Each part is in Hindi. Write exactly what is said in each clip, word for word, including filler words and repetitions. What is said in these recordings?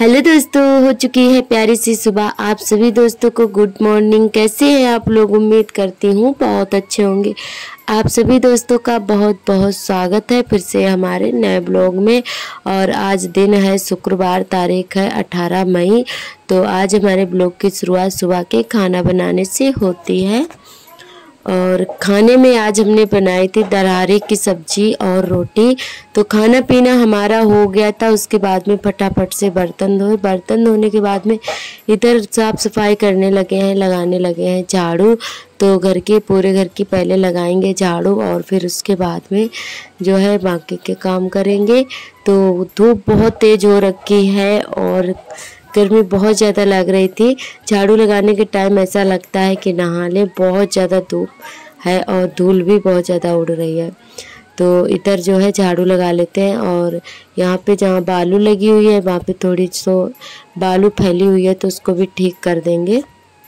हेलो दोस्तों, हो चुकी है प्यारी सी सुबह। आप सभी दोस्तों को गुड मॉर्निंग। कैसे हैं आप लोग? उम्मीद करती हूँ बहुत अच्छे होंगे। आप सभी दोस्तों का बहुत बहुत स्वागत है फिर से हमारे नए ब्लॉग में। और आज दिन है शुक्रवार, तारीख है अठारह मई। तो आज हमारे ब्लॉग की शुरुआत सुबह के खाना बनाने से होती है। और खाने में आज हमने बनाई थी दरहारे की सब्जी और रोटी। तो खाना पीना हमारा हो गया था। उसके बाद में फटाफट से बर्तन धोए। बर्तन धोने के बाद में इधर साफ़ सफाई करने लगे हैं, लगाने लगे हैं झाड़ू। तो घर के पूरे घर की पहले लगाएंगे झाड़ू और फिर उसके बाद में जो है बाकी के काम करेंगे। तो धूप बहुत तेज़ हो रखी है और गर्मी बहुत ज़्यादा लग रही थी। झाड़ू लगाने के टाइम ऐसा लगता है कि नहा लें, बहुत ज़्यादा धूप है और धूल भी बहुत ज़्यादा उड़ रही है। तो इधर जो है झाड़ू लगा लेते हैं। और यहाँ पे जहाँ बालू लगी हुई है वहाँ पे थोड़ी सो बालू फैली हुई है तो उसको भी ठीक कर देंगे।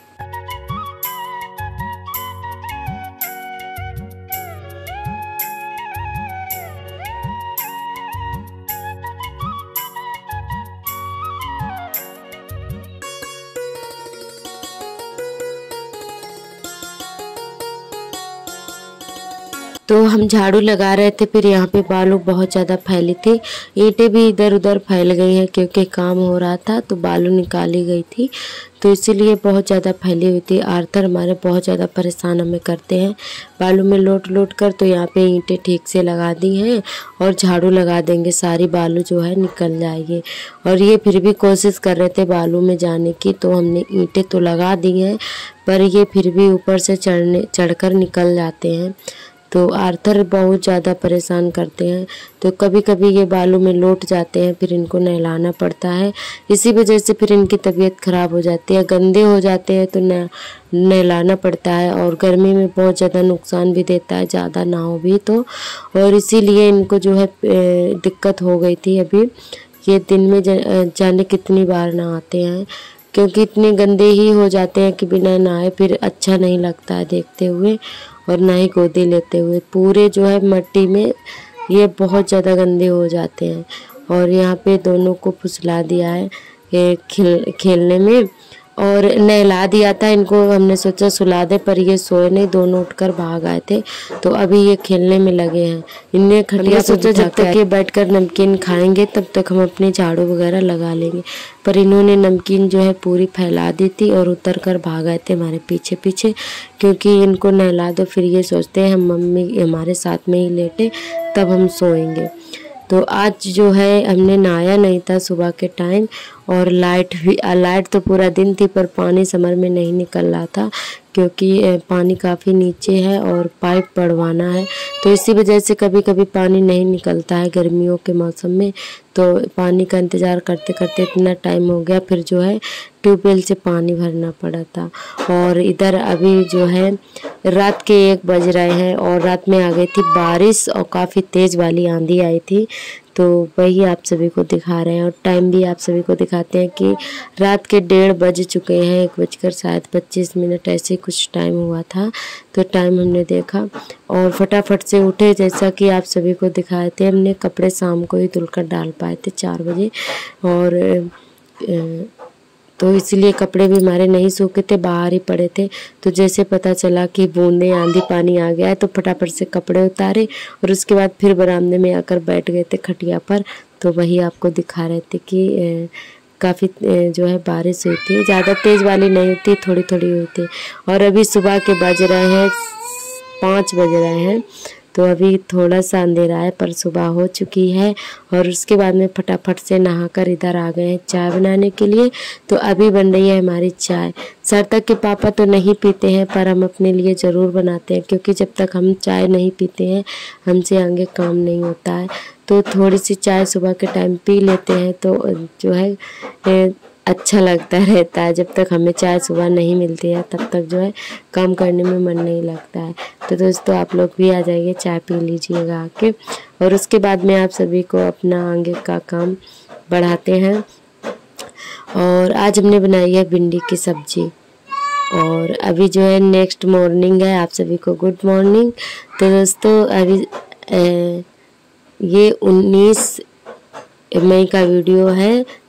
तो हम झाड़ू लगा रहे थे, फिर यहाँ पे बालू बहुत ज़्यादा फैली थी। ईंटें भी इधर उधर फैल गई हैं क्योंकि काम हो रहा था तो बालू निकाली गई थी, तो इसीलिए बहुत ज़्यादा फैली हुई थी। आर्थर हमारे बहुत ज़्यादा परेशान हमें करते हैं बालू में लोट लोट कर। तो यहाँ पे ईंटें ठीक से लगा दी हैं और झाड़ू लगा देंगे, सारी बालू जो है निकल जाएगी। और ये फिर भी कोशिश कर रहे थे बालू में जाने की, तो हमने ईंटें तो लगा दी हैं पर ये फिर भी ऊपर से चढ़ने चढ़कर निकल जाते हैं। तो आर्थर बहुत ज़्यादा परेशान करते हैं। तो कभी कभी ये बालू में लौट जाते हैं, फिर इनको नहलाना पड़ता है। इसी वजह से फिर इनकी तबीयत ख़राब हो जाती है, गंदे हो जाते हैं तो न नहलाना पड़ता है। और गर्मी में बहुत ज़्यादा नुकसान भी देता है, ज़्यादा ना हो भी तो। और इसीलिए इनको जो है दिक्कत हो गई थी। अभी ये दिन में जाने कितनी बार नहाते हैं क्योंकि इतने गंदे ही हो जाते हैं कि बिना नहाए फिर अच्छा नहीं लगता है देखते हुए और ना ही गोदी लेते हुए। पूरे जो है मिट्टी में ये बहुत ज़्यादा गंदे हो जाते हैं। और यहाँ पे दोनों को फुसला दिया है ये खेल खेलने में और नहला दिया था इनको। हमने सोचा सुला दे पर ये सोए नहीं, दोनों उठकर भाग आए थे। तो अभी ये खेलने में लगे हैं। इनने खटिया सोचा जब तक ये बैठकर नमकीन खाएंगे तब तक हम अपनी झाड़ू वगैरह लगा लेंगे, पर इन्होंने नमकीन जो है पूरी फैला दी थी और उतर कर भाग आए थे हमारे पीछे पीछे। क्योंकि इनको नहला दो फिर ये सोचते हैं हम मम्मी हमारे साथ में ही लेटे तब हम सोएंगे। तो आज जो है हमने नहाया नहीं था सुबह के टाइम और लाइट भी लाइट तो पूरा दिन थी पर पानी समर में नहीं निकल रहा था क्योंकि पानी काफ़ी नीचे है और पाइप पड़वाना है। तो इसी वजह से कभी कभी पानी नहीं निकलता है गर्मियों के मौसम में। तो पानी का इंतज़ार करते करते इतना टाइम हो गया, फिर जो है ट्यूबवेल से पानी भरना पड़ा था। और इधर अभी जो है रात के एक बज रहे हैं और रात में आ गई थी बारिश और काफ़ी तेज़ वाली आंधी आई थी। तो वही आप सभी को दिखा रहे हैं और टाइम भी आप सभी को दिखाते हैं कि रात के डेढ़ बज चुके हैं, एक बजकर शायद पच्चीस मिनट ऐसे कुछ टाइम हुआ था। तो टाइम हमने देखा और फटाफट से उठे, जैसा कि आप सभी को दिखाए थे। हमने कपड़े शाम को ही धुलकर डाल पाए थे चार बजे और तो इसलिए कपड़े भी हमारे नहीं सूखे थे, बाहर ही पड़े थे। तो जैसे पता चला कि बूंदे आंधी पानी आ गया है तो फटाफट से कपड़े उतारे और उसके बाद फिर बरामदे में आकर बैठ गए थे खटिया पर। तो वही आपको दिखा रहे थे कि काफ़ी जो है बारिश हुई थी, ज़्यादा तेज़ वाली नहीं होती, थोड़ी थोड़ी हुई थी। और अभी सुबह के बज रहे हैं पाँच बज रहे हैं तो अभी थोड़ा सा अंधेरा है पर सुबह हो चुकी है। और उसके बाद में फटाफट से नहाकर इधर आ गए हैं चाय बनाने के लिए। तो अभी बन रही है हमारी चाय। सार्थक के पापा तो नहीं पीते हैं पर हम अपने लिए ज़रूर बनाते हैं क्योंकि जब तक हम चाय नहीं पीते हैं हमसे आगे काम नहीं होता है। तो थोड़ी सी चाय सुबह के टाइम पी लेते हैं तो जो है अच्छा लगता रहता है। जब तक हमें चाय सुबह नहीं मिलती है तब तक जो है काम करने में मन नहीं लगता है। तो दोस्तों आप लोग भी आ जाइए, चाय पी लीजिएगा आके और उसके बाद में आप सभी को अपना आगे का काम बढ़ाते हैं। और आज हमने बनाई है भिंडी की सब्जी और अभी जो है नेक्स्ट मॉर्निंग है। आप सभी को गुड मॉर्निंग। तो दोस्तों अभी ए, ये उन्नीस मई का वीडियो है।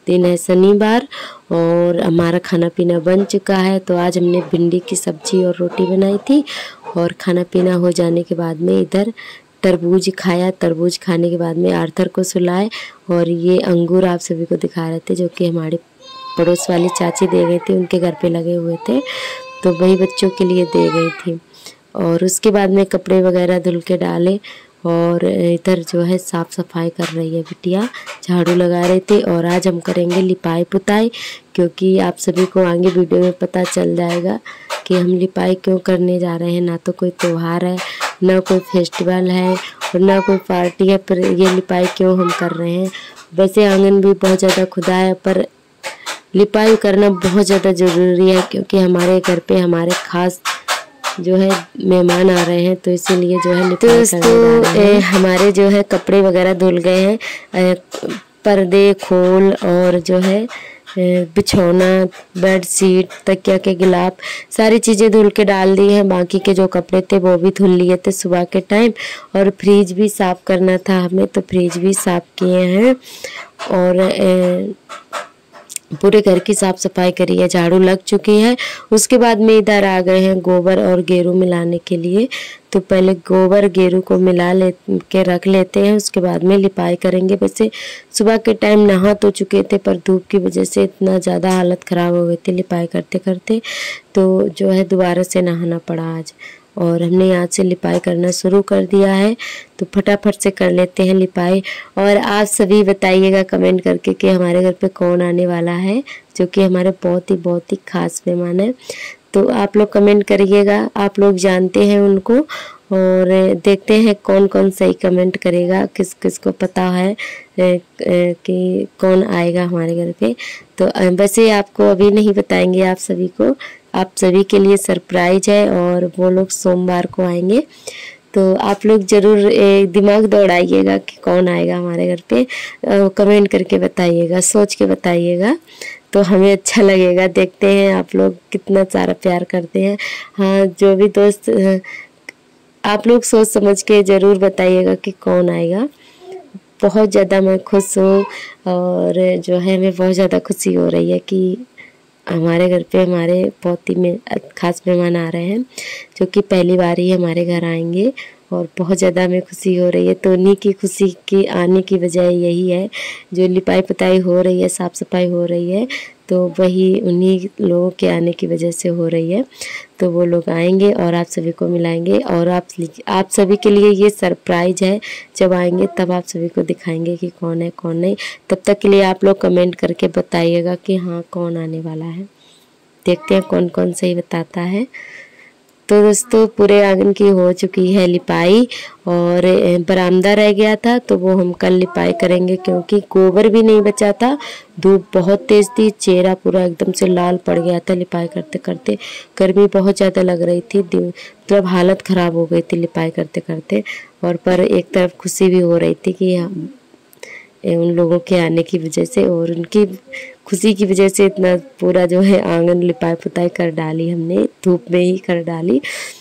दिन है शनिवार और हमारा खाना पीना बन चुका है। तो आज हमने भिंडी की सब्जी और रोटी बनाई थी और खाना पीना हो जाने के बाद में इधर तरबूज खाया। तरबूज खाने के बाद में आर्थर को सुलाए और ये अंगूर आप सभी को दिखा रहे थे जो कि हमारे पड़ोस वाली चाची दे गई थी, उनके घर पे लगे हुए थे तो वही बच्चों के लिए दे गई थी। और उसके बाद में कपड़े वगैरह धुल के डाले और इधर जो है साफ़ सफाई कर रही है बिटिया, झाड़ू लगा रही थी। और आज हम करेंगे लिपाई पुताई, क्योंकि आप सभी को आगे वीडियो में पता चल जाएगा कि हम लिपाई क्यों करने जा रहे हैं। ना तो कोई त्यौहार है, ना कोई फेस्टिवल है और ना कोई पार्टी है, पर ये लिपाई क्यों हम कर रहे हैं। वैसे आंगन भी बहुत ज़्यादा खुदा है पर लिपाई करना बहुत ज़्यादा ज़रूरी है, क्योंकि हमारे घर पे हमारे ख़ास जो है मेहमान आ रहे हैं, तो इसीलिए जो है लिपाई करने जा रहे हैं। हमारे जो है कपड़े वगैरह धुल गए हैं, पर्दे खोल और जो है बिछौना, बेड शीट, तकिया के गिलाफ सारी चीज़ें धुल के डाल दी हैं। बाकी के जो कपड़े थे वो भी धुल लिए थे सुबह के टाइम। और फ्रिज भी साफ़ करना था हमें, तो फ्रिज भी साफ़ किए हैं और ए, पूरे घर की साफ़ सफाई करी है, झाड़ू लग चुकी है। उसके बाद में इधर आ गए हैं गोबर और गेरू मिलाने के लिए। तो पहले गोबर गेरू को मिला ले के रख लेते हैं, उसके बाद में लिपाई करेंगे। वैसे सुबह के टाइम नहा तो चुके थे पर धूप की वजह से इतना ज़्यादा हालत ख़राब हो गई थी लिपाई करते करते, तो जो है दोबारा से नहाना पड़ा आज। और हमने आज से लिपाई करना शुरू कर दिया है, तो फटाफट से कर लेते हैं लिपाई। और आप सभी बताइएगा कमेंट करके कि हमारे घर पे कौन आने वाला है, जो कि हमारे बहुत ही बहुत ही खास मेहमान है। तो आप लोग कमेंट करिएगा, आप लोग जानते हैं उनको, और देखते हैं कौन कौन सही कमेंट करेगा, किस किस को पता है कि कौन आएगा हमारे घर पे। तो वैसे आपको अभी नहीं बताएंगे, आप सभी को, आप सभी के लिए सरप्राइज है। और वो लोग सोमवार को आएंगे, तो आप लोग ज़रूर दिमाग दौड़ाइएगा कि कौन आएगा हमारे घर पे, कमेंट करके बताइएगा, सोच के बताइएगा, तो हमें अच्छा लगेगा। देखते हैं आप लोग कितना सारा प्यार करते हैं। हाँ, जो भी दोस्त आप लोग सोच समझ के ज़रूर बताइएगा कि कौन आएगा। बहुत ज़्यादा मैं खुश हूँ और जो है हमें बहुत ज़्यादा खुशी हो रही है कि हमारे घर पे हमारे बहुत ही में खास मेहमान आ रहे हैं, जो कि पहली बार ही हमारे घर आएंगे और बहुत ज़्यादा हमें खुशी हो रही है। तो उन्हीं की खुशी के आने की वजह यही है, जो लिपाई पुताई हो रही है, साफ़ सफाई हो रही है, तो वही उन्हीं लोगों के आने की वजह से हो रही है। तो वो लोग आएंगे और आप सभी को मिलाएंगे, और आप आप सभी के लिए ये सरप्राइज है। जब आएंगे तब आप सभी को दिखाएंगे कि कौन है कौन नहीं। तब तक के लिए आप लोग कमेंट करके बताइएगा कि हाँ कौन आने वाला है। देखते हैं कौन कौन सही बताता है। तो दोस्तों पूरे आंगन की हो चुकी है लिपाई, और बरामदा रह गया था तो वो हम कल लिपाई करेंगे, क्योंकि गोबर भी नहीं बचा था। धूप बहुत तेज़ थी, चेहरा पूरा एकदम से लाल पड़ गया था लिपाई करते करते। गर्मी बहुत ज़्यादा लग रही थी, मतलब हालत ख़राब हो गई थी लिपाई करते करते। और पर एक तरफ खुशी भी हो रही थी कि हम उन लोगों के आने की वजह से और उनकी खुशी की वजह से इतना पूरा जो है आंगन लिपाई पुताई कर डाली हमने, धूप में ही कर डाली।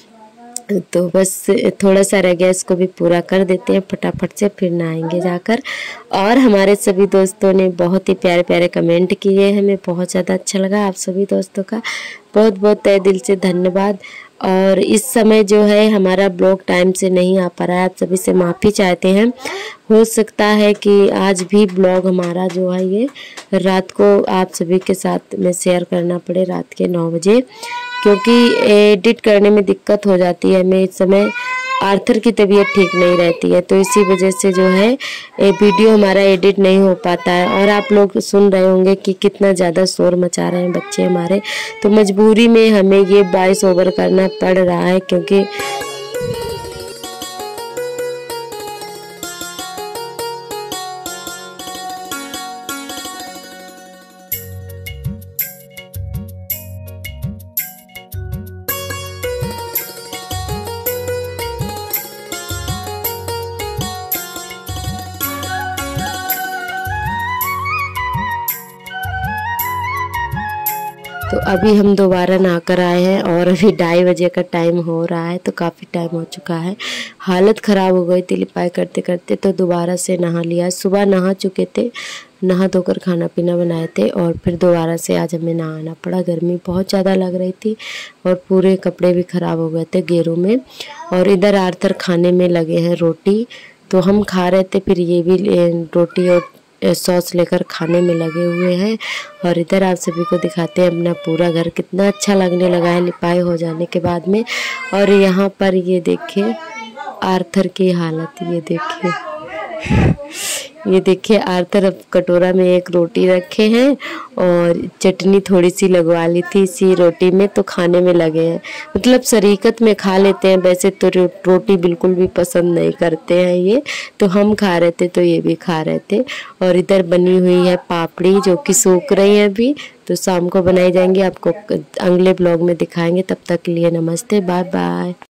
तो बस थोड़ा सा रह गया, इसको भी पूरा कर देते हैं फटाफट से, फिर नहाएंगे जाकर। और हमारे सभी दोस्तों ने बहुत ही प्यारे प्यारे कमेंट किए, हमें बहुत ज़्यादा अच्छा लगा। आप सभी दोस्तों का बहुत बहुत तहे दिल से धन्यवाद। और इस समय जो है हमारा ब्लॉग टाइम से नहीं आ पा रहा है, आप सभी से माफ़ी चाहते हैं। हो सकता है कि आज भी ब्लॉग हमारा जो है ये रात को आप सभी के साथ में शेयर करना पड़े, रात के नौ बजे, क्योंकि एडिट करने में दिक्कत हो जाती है। मैं इस समय आर्थर की तबीयत ठीक नहीं रहती है, तो इसी वजह से जो है ये वीडियो हमारा एडिट नहीं हो पाता है। और आप लोग सुन रहे होंगे कि कितना ज़्यादा शोर मचा रहे हैं बच्चे हमारे, तो मजबूरी में हमें ये वॉइस ओवर करना पड़ रहा है, क्योंकि तो अभी हम दोबारा नहा कर आए हैं और अभी ढाई बजे का टाइम हो रहा है, तो काफ़ी टाइम हो चुका है। हालत ख़राब हो गई थी लिपाई करते करते, तो दोबारा से नहा लिया। सुबह नहा चुके थे, नहा धोकर खाना पीना बनाए थे और फिर दोबारा से आज हमें नहाना पड़ा। गर्मी बहुत ज़्यादा लग रही थी और पूरे कपड़े भी ख़राब हो गए थे गेरों में। और इधर आर्थर खाने में लगे हैं रोटी, तो हम खा रहे थे, फिर ये भी रोटी और सॉस लेकर खाने में लगे हुए हैं। और इधर आप सभी को दिखाते हैं अपना पूरा घर कितना अच्छा लगने लगा है लिपाई हो जाने के बाद में। और यहाँ पर ये देखिए आर्थर की हालत, ये देखिए ये देखिए आर्थर अब कटोरा में एक रोटी रखे हैं और चटनी थोड़ी सी लगवा ली थी इसी रोटी में, तो खाने में लगे हैं। मतलब शरीकत में खा लेते हैं, वैसे तो रोटी बिल्कुल भी पसंद नहीं करते हैं ये, तो हम खा रहे थे तो ये भी खा रहे थे। और इधर बनी हुई है पापड़ी जो कि सूख रही है अभी, तो शाम को बनाई जाएंगी, आपको अगले ब्लॉग में दिखाएंगे। तब तक के लिए नमस्ते, बाय बाय।